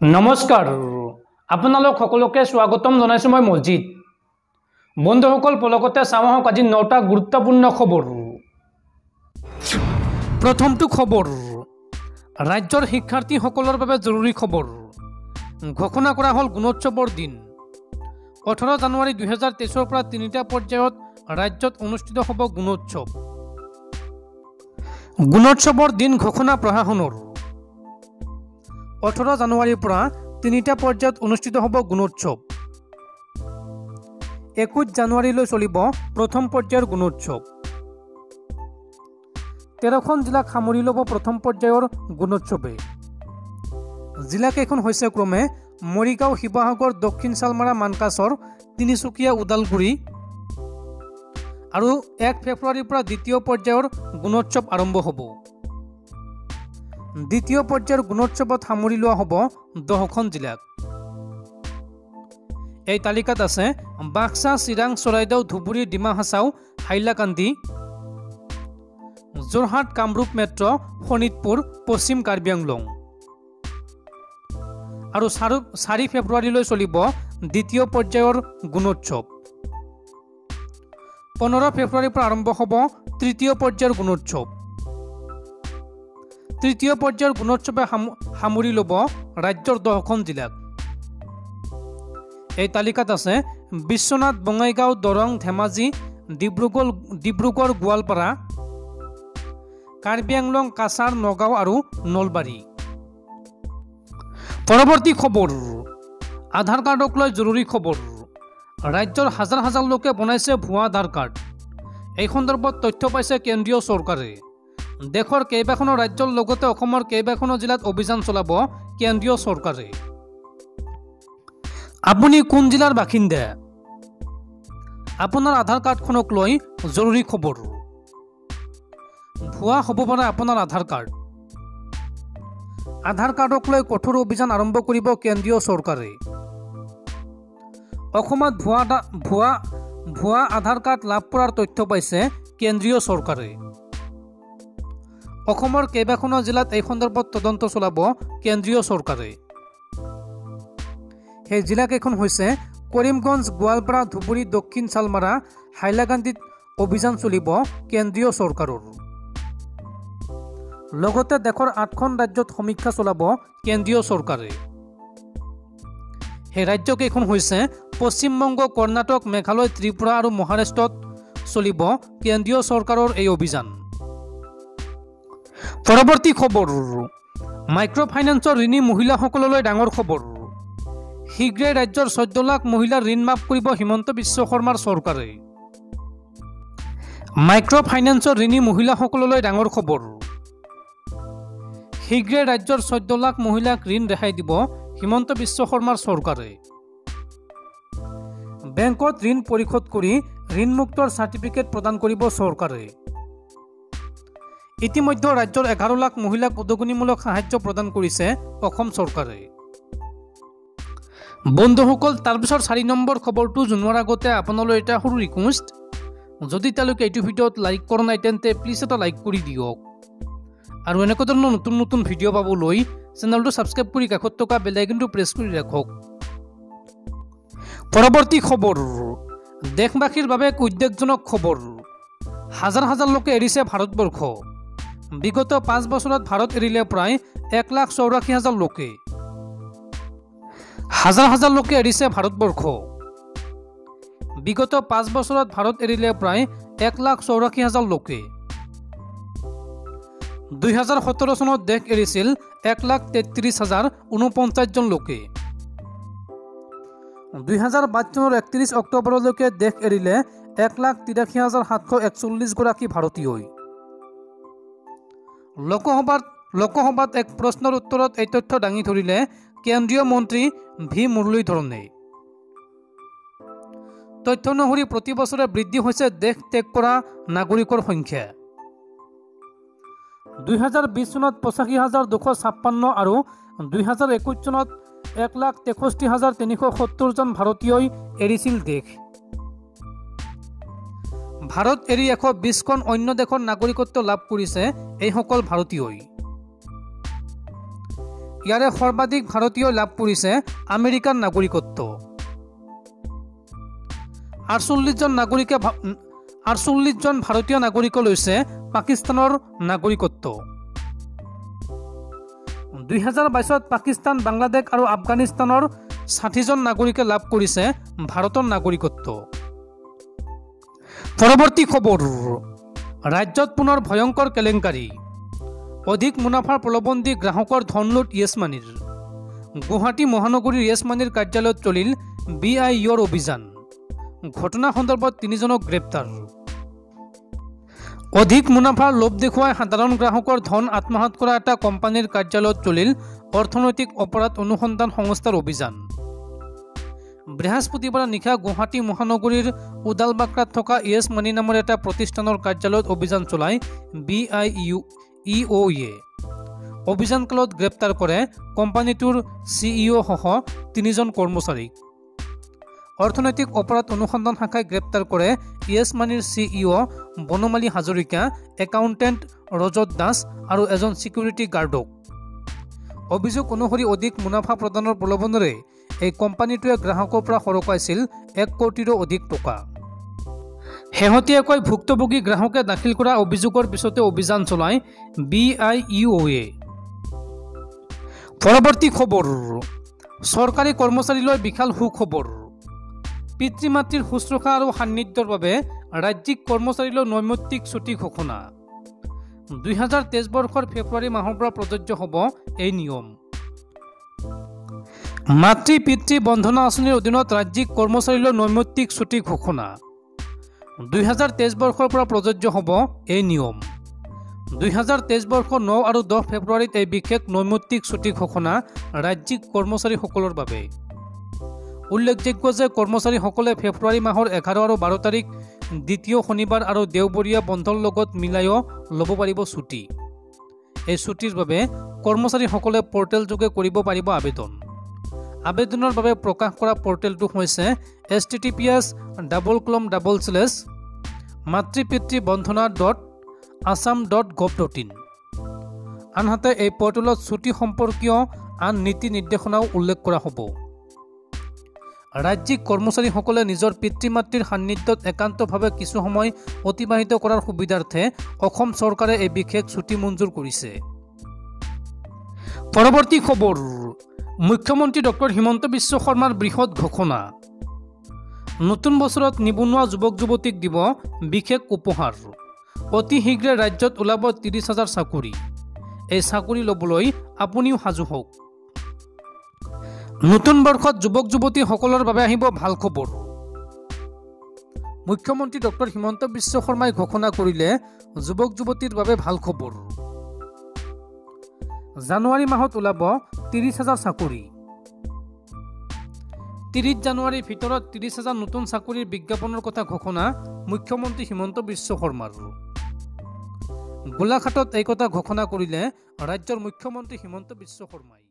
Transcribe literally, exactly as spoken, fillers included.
नमस्कार आपनालोक सकलोके स्वागतम जनाइছো মই মজিদ বন্ধুসকল পলকতে চাওঁক আজি নটা গুৰুত্বপূৰ্ণ খবৰ। প্ৰথমটো খবৰ ৰাজ্যৰ শিক্ষাৰ্থীসকলৰ বাবে জৰুৰী খবৰ ঘোষণা কৰা হ'ল গুণোৎসৱৰ দিন ওঠৰ জানুৱাৰী দুই হাজাৰ তেইছৰ পৰা তিনিটা পৰ্যায়ত ৰাজ্যত অনুষ্ঠিত হ'ব গুণোৎসৱ। গুণোৎসৱৰ দিন ঘোষণা প্ৰশাসনৰ ওঠৰ জানুৱাৰীৰ পৰা তিনিটা পৰ্যায়ত অনুষ্ঠিত হ'ব গুণোৎসৱ। একৈছ জানুৱাৰীলৈ চলিব প্ৰথম পৰ্যায়ৰ গুণোৎসৱ। তেৰখন জিলাক সামৰি ল'ব প্ৰথম পৰ্যায়ৰ গুণোৎসৱে। জিলাকেইখন হৈছে ক্ৰমে মৰিগাঁও, শিৱসাগৰ, দক্ষিণ চালমাৰা, মানকাছৰ, তিনিচুকীয়া, ওদালগুৰি আৰু এক ফেব্ৰুৱাৰীৰ পৰা দ্বিতীয় পৰ্যায়ৰ গুণোৎসৱ আৰম্ভ হ'ব। দ্বিতীয় পৰ্যায়ৰ গুণোৎসৱত সামৰি লোৱা হ'ব দহখন জিলাক। এই তালিকাত আছে বাক্সা, চিৰাং, চৰাইদেউ, ধুবুৰী, ডিমা হাছাও, হাইলাকান্দি, যোৰহাট, কামৰূপ মেট্ৰ, শোণিতপুৰ, পশ্চিম কাৰ্বি আংলং। আৰু চাৰি ফেব্ৰুৱাৰীলৈ চলিব দ্বিতীয় পৰ্যায়ৰ গুণোৎসৱ। পোন্ধৰ ফেব্ৰুৱাৰীৰ পৰা আৰম্ভ হ'ব তৃতীয় পৰ্যায়ৰ গুণোৎসৱ। তৃতীয় পৰ্যায়ৰ গুণোৎসৱে সামৰি ল'ব ৰাজ্যৰ দহখন জিলাক। এই তালিকাত আছে বিশ্বনাথ, বঙাইগাঁও, দৰং, ধেমাজি, ডিব্ৰুগড় ডিব্ৰুগড় গোৱালপাৰা, কাৰ্বি আংলং, কাছাৰ, নগাঁও আৰু নলবাৰী। পৰৱৰ্তী খবৰ আধাৰ কাৰ্ডক লৈ জৰুৰী খবৰ। ৰাজ্যৰ হাজাৰ হাজাৰ লোকে বনাইছে ভুৱা আধাৰ কাৰ্ড। এই সন্দৰ্ভত তথ্য পাইছে কেন্দ্ৰীয় চৰকাৰে। দেশৰ কেইবাখনো ৰাজ্যৰ লগতে অসমৰ কেইবাখনো জিলাত অভিযান চলাব কেন্দ্ৰীয় চৰকাৰে। আপুনি কোন জিলাৰ বাসিন্দা? আপোনাৰ আধাৰ কাৰ্ডখনক লৈ জৰুৰী খবৰ। ভুৱা হ'ব পাৰে আপোনাৰ আধাৰ কাৰ্ড। আধাৰ কাৰ্ডক লৈ কঠোৰ অভিযান আৰম্ভ কৰিব কেন্দ্ৰীয় চৰকাৰে। অসমত ভুৱা ভুৱা ভুৱা আধাৰ কাৰ্ড লাভ কৰাৰ তথ্য পাইছে কেন্দ্ৰীয় চৰকাৰে। অসমৰ কেইবাখনো জিলাত এই সন্দৰ্ভত তদন্ত চলাব কেন্দ্ৰীয় চৰকাৰে। সেই জিলাকেইখন হৈছে কৰিমগঞ্জ, গোৱালপাৰা, ধুবুৰী, দক্ষিণ চালমাৰা, হাইলাকান্দিত অভিযান চলিব কেন্দ্ৰীয় চৰকাৰৰ। লগতে দেশৰ আঠখন ৰাজ্যত সমীক্ষা চলাব কেন্দ্ৰীয় চৰকাৰে। সেই ৰাজ্যকেইখন হৈছে পশ্চিমবংগ, কৰ্ণাটক, মেঘালয়, ত্ৰিপুৰা আৰু মহাৰাষ্ট্ৰত চলিব কেন্দ্ৰীয় চৰকাৰৰ এই অভিযান। পৰৱৰ্তী খবৰ মাইক্ৰ' ফাইনেন্সৰ ঋণী মহিলাসকললৈ ডাঙৰ খবৰ। শীঘ্ৰেই ৰাজ্যৰ চৈধ্য লাখ মহিলাৰ ঋণ মাফ কৰিব হিমন্ত বিশ্ব শৰ্মাৰ চৰকাৰে। মাইক্ৰ' ফাইনেন্সৰ ঋণী মহিলাসকললৈ ডাঙৰ খবৰ। শীঘ্ৰেই ৰাজ্যৰ চৈধ্য লাখ মহিলাক ঋণ ৰেহাই দিব হিমন্ত বিশ্ব শৰ্মাৰ চৰকাৰে। বেংকত ঋণ পৰিশোধ কৰি ঋণমুক্তৰ চাৰ্টিফিকেট প্ৰদান কৰিব চৰকাৰে। ইতিমধ্যে ৰাজ্যৰ এঘাৰ লাখ মহিলাক উদগনিমূলক সাহায্য প্ৰদান কৰিছে অসম চৰকাৰে। বন্ধুসকল, তাৰপিছত চাৰি নম্বৰ খবৰটো জনোৱাৰ আগতে আপোনালৈ এটা সৰু ৰিকুৱেষ্ট, যদি তেওঁলোকে এইটো ভিডিঅ'ত লাইক কৰা নাই তেন্তে প্লিজ এটা লাইক কৰি দিয়ক আৰু এনেকুৱা ধৰণৰ নতুন নতুন ভিডিঅ' পাবলৈ চেনেলটো ছাবস্ক্ৰাইব কৰি কাষত থকা বেল আইকনটো প্ৰেছ কৰি ৰাখক। পৰৱৰ্তী খবৰ দেশবাসীৰ বাবে এক উদ্বেগজনক খবৰ। হাজাৰ হাজাৰ লোকে এৰিছে ভাৰতবৰ্ষ। বিগত পাঁচ বছৰত ভাৰত এৰিলে প্ৰায় এক লাখ চৌৰাশী হাজাৰ লোকে। হাজাৰ হাজাৰ লোকে এৰিছে ভাৰতবৰ্ষ। বিগত পাঁচ বছৰত ভাৰত এৰিলে প্ৰায় এক লাখ চৌৰাশী হাজাৰ লোকে। দুই হাজাৰ সোতৰ চনত দেশ এৰিছিল এক লাখ তেত্ৰিছ হাজাৰ ঊনপঞ্চাছজন লোকে। দুই হাজাৰ বাইছ চনৰ একত্ৰিছ অক্টোবৰলৈকে দেশ এৰিলে এক লাখ তিৰাশী হাজাৰ সাতশ একচল্লিছ গৰাকী ভাৰতীয়ই। লোকসভাত লোকসভাত এক প্ৰশ্নৰ উত্তৰত এই তথ্য দাঙি ধৰিলে কেন্দ্ৰীয় মন্ত্ৰী ভি মুৰলীধৰণে। তথ্য অনুসৰি প্ৰতি বছৰে বৃদ্ধি হৈছে দেশ ত্যাগ কৰা নাগৰিকৰ সংখ্যা। দুই হাজাৰ বিছ চনত পঁচাশী হাজাৰ দুশ ছাপ্পান্ন আৰু দুই হাজাৰ একৈছ চনত এক লাখ তেষষ্ঠি হাজাৰ তিনিশ সত্তৰজন ভাৰতীয়ই এৰিছিল দেশ। ভাৰত এৰি এশ বিছখন অন্য দেশৰ নাগৰিকত্ব লাভ কৰিছে এইসকল ভাৰতীয়ই। ইয়াৰে সৰ্বাধিক ভাৰতীয় লাভ কৰিছে আমেৰিকাৰ নাগৰিকত্ব। আঠচল্লিছ জন নাগৰিকে আঠচল্লিছ জন ভাৰতীয় নাগৰিক লৈছে পাকিস্তানৰ নাগৰিকত্ব। দুই হাজাৰ বাইছত পাকিস্তান, বাংলাদেশ আৰু আফগানিস্তানৰ ষাঠি জন নাগৰিকে লাভ কৰিছে ভাৰতৰ নাগৰিকত্ব। পৰৱৰ্তী খবৰ, ৰাজ্যত পুনৰ ভয়ংকৰ কেলেংকাৰী, অধিক মুনাফাৰ প্ৰলোভন দি গ্ৰাহকৰ ধন লুট য়েছ মানিৰ। গুৱাহাটী মহানগৰীৰ য়েছ মানিৰ কাৰ্যালয়ত চলিল বি আই ইউৰ অভিযান। ঘটনা সন্দৰ্ভত তিনিজনক গ্ৰেপ্তাৰ। অধিক মুনাফাৰ লোভ দেখুৱাই সাধাৰণ গ্ৰাহকৰ ধন আত্মসাৎ কৰা এটা কোম্পানীৰ কাৰ্যালয়ত চলিল অৰ্থনৈতিক অপৰাধ অনুসন্ধান সংস্থাৰ অভিযান। বৃহস্পতিবাৰে নিশা গুৱাহাটী মহানগৰীৰ উদালবাক্ৰাত থকা য়েছ মানি নামৰ এটা প্ৰতিষ্ঠানৰ কাৰ্যালয়ত অভিযান চলাই বি আই ইউ ই অ' ইয়ে অভিযানকালত গ্ৰেপ্তাৰ কৰে কোম্পানীটোৰ চি ই অ' সহ তিনিজন কৰ্মচাৰীক। অৰ্থনৈতিক অপৰাধ অনুসন্ধান শাখাই গ্ৰেপ্তাৰ কৰে য়েছ মানিৰ C E O' Banamali Hazarika, accountant Rajat Das আৰু এজন ছিকিউৰিটি গাৰ্ডক। অভিযোগ অনুসৰি অধিক মুনাফা প্ৰদানৰ প্ৰলোভনেৰে এই কোম্পানীটোৱে গ্ৰাহকৰ পৰা সৰকাইছিল এক কোটিৰো অধিক টকা। শেহতীয়াকৈ ভুক্তভোগী গ্ৰাহকে দাখিল কৰা অভিযোগৰ পিছতে অভিযান চলায় বি আই ইউ অ' এ। পৰৱৰ্তী খবৰ, চৰকাৰী কৰ্মচাৰীলৈ বিশাল সুখবৰ। পিতৃ মাতৃৰ শুশ্ৰূষা আৰু সান্নিধ্যৰ বাবে ৰাজ্যিক কৰ্মচাৰীলৈ নৈমিত্তিক ছুটি ঘোষণা। দুই হাজাৰ তেইছ বৰ্ষৰ ফেব্ৰুৱাৰী মাহৰ পৰা প্ৰযোজ্য হ'ব এই নিয়ম। মাতৃ পিতৃ বন্ধনা আঁচনিৰ অধীনত ৰাজ্যিক কৰ্মচাৰীলৈ নৈমিত্তিক ছুটি ঘোষণা। দুই হাজাৰ তেইছ বৰ্ষৰ পৰা প্ৰযোজ্য হ'ব এই নিয়ম। দুই হাজাৰ তেইছ বৰ্ষৰ ন আৰু দহ ফেব্ৰুৱাৰীত এই বিশেষ নৈমিত্তিক ছুটি ঘোষণা ৰাজ্যিক কৰ্মচাৰীসকলৰ বাবে। উল্লেখযোগ্য যে কৰ্মচাৰীসকলে ফেব্ৰুৱাৰী মাহৰ এঘাৰ আৰু বাৰ তাৰিখ দ্বিতীয় শনিবাৰ আৰু দেওবৰীয়া বন্ধৰ লগত মিলাইও ল'ব পাৰিব ছুটি। এই ছুটিৰ বাবে কৰ্মচাৰীসকলে পৰ্টেলযোগে কৰিব পাৰিব আবেদন। আবেদনৰ বাবে প্ৰকাশ কৰা পৰ্টেলটো হৈছে S T T P S double colon double slash Matri Pitri Vandana dot Assam dot gov dot in. আনহাতে এই পৰ্টেলত ছুটি সম্পৰ্কীয় আন নীতি নিৰ্দেশনাও উল্লেখ কৰা হ'ব। ৰাজ্যিক কৰ্মচাৰীসকলে নিজৰ পিতৃ মাতৃৰ সান্নিধ্যত একান্তভাৱে কিছু সময় অতিবাহিত কৰাৰ সুবিধাৰ্থে অসম চৰকাৰে এই বিশেষ ছুটি মঞ্জুৰ কৰিছে। পৰৱৰ্তী খবৰ, মুখ্যমন্ত্ৰী ডক্টৰ হিমন্ত বিশ্ব শৰ্মাৰ বৃহৎ ঘোষণা। নতুন বছৰত নিবনুৱা যুৱক যুৱতীক দিব বিশেষ উপহাৰ। অতি শীঘ্ৰে ৰাজ্যত ওলাব ত্ৰিছ হাজাৰ চাকৰি। এই চাকৰি ল'বলৈ আপুনিও সাজু হওক। নতুন বৰ্ষত যুৱক যুৱতীসকলৰ বাবে আহিব ভাল খবৰ। মুখ্যমন্ত্ৰী ডক্টৰ হিমন্ত বিশ্ব শৰ্মাই ঘোষণা কৰিলে যুৱক যুৱতীৰ বাবে ভাল খবৰ। জানুৱাৰী মাহত ওলাব ত্ৰিছ হাজাৰ চাকৰি। ত্ৰিছ জানুৱাৰীৰ ভিতৰত ত্ৰিছ হাজাৰ নতুন চাকৰিৰ বিজ্ঞাপনৰ কথা ঘোষণা মুখ্যমন্ত্ৰী হিমন্ত বিশ্ব শৰ্মাৰ। গোলাঘাটত এই কথা ঘোষণা কৰিলে ৰাজ্যৰ মুখ্যমন্ত্ৰী হিমন্ত বিশ্ব শৰ্মাই।